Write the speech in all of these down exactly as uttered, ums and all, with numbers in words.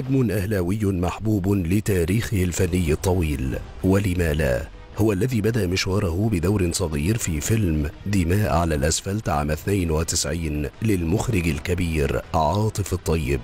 نجم أهلاوي محبوب لتاريخه الفني الطويل، ولما لا، هو الذي بدأ مشواره بدور صغير في فيلم دماء على الأسفلت عام اثنين وتسعين للمخرج الكبير عاطف الطيب.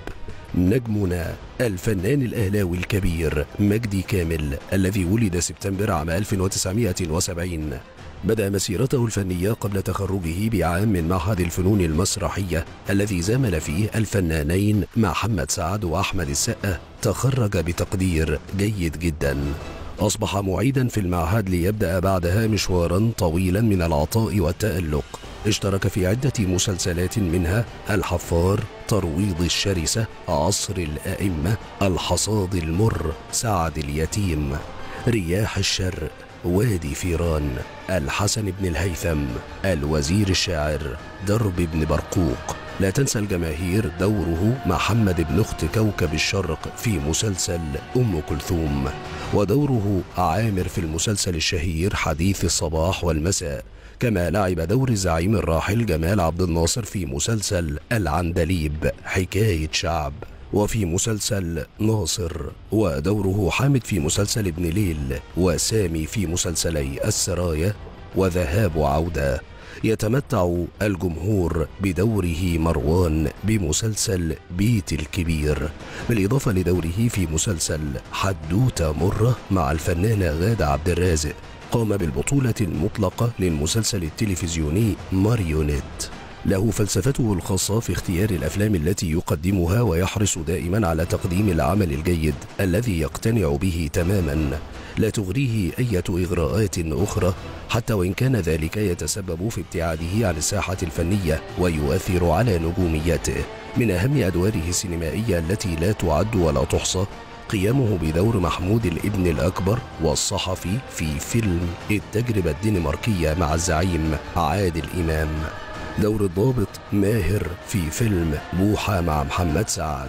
نجمنا الفنان الأهلاوي الكبير مجدي كامل الذي ولد سبتمبر عام ألف وتسعمائة وسبعين بدأ مسيرته الفنية قبل تخرجه بعام من معهد الفنون المسرحية الذي زامل فيه الفنانين محمد سعد وأحمد السقا. تخرج بتقدير جيد جدا. أصبح معيدا في المعهد ليبدأ بعدها مشوارا طويلا من العطاء والتألق. اشترك في عدة مسلسلات منها الحفار، ترويض الشرسة، عصر الأئمة، الحصاد المر، سعد اليتيم، رياح الشر، وادي فيران، الحسن بن الهيثم، الوزير الشاعر، درب بن برقوق. لا تنسى الجماهير دوره محمد بن أخت كوكب الشرق في مسلسل أم كلثوم، ودوره عامر في المسلسل الشهير حديث الصباح والمساء. كما لعب دور الزعيم الراحل جمال عبد الناصر في مسلسل العندليب حكاية شعب، وفي مسلسل ناصر، ودوره حامد في مسلسل ابن ليل، وسامي في مسلسلي السرايا وذهاب وعودة. يتمتع الجمهور بدوره مروان بمسلسل بيت الكبير، بالإضافة لدوره في مسلسل حدوتة مرة مع الفنانة غادة عبد الرازق. قام بالبطولة المطلقة للمسلسل التلفزيوني ماريونيت. له فلسفته الخاصة في اختيار الأفلام التي يقدمها، ويحرص دائما على تقديم العمل الجيد الذي يقتنع به تماما، لا تغريه أي إغراءات أخرى، حتى وإن كان ذلك يتسبب في ابتعاده عن الساحة الفنية ويؤثر على نجوميته. من أهم أدواره السينمائية التي لا تعد ولا تحصى قيامه بدور محمود الابن الأكبر والصحفي في فيلم التجربة الدنماركية مع الزعيم عادل إمام، دور الضابط ماهر في فيلم بوحة مع محمد سعد،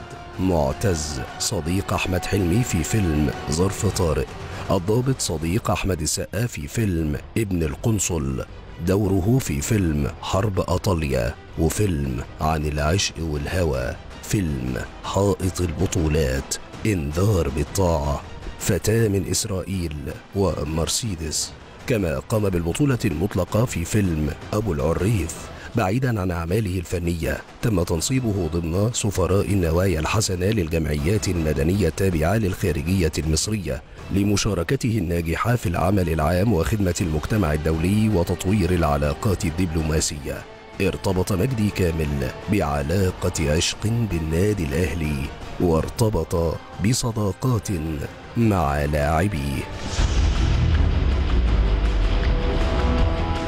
معتز صديق أحمد حلمي في فيلم ظرف طارق، الضابط صديق أحمد السقا في فيلم ابن القنصل، دوره في فيلم حرب أطليا، وفيلم عن العشق والهوى، فيلم حائط البطولات، انذار بالطاعة، فتاة من إسرائيل، ومرسيدس. كما قام بالبطولة المطلقة في فيلم أبو العريف. بعيدا عن أعماله الفنية، تم تنصيبه ضمن سفراء النوايا الحسنة للجمعيات المدنية التابعة للخارجية المصرية لمشاركته الناجحة في العمل العام وخدمة المجتمع الدولي وتطوير العلاقات الدبلوماسية. ارتبط مجدي كامل بعلاقة عشق بالنادي الأهلي، وارتبط بصداقات مع لاعبيه.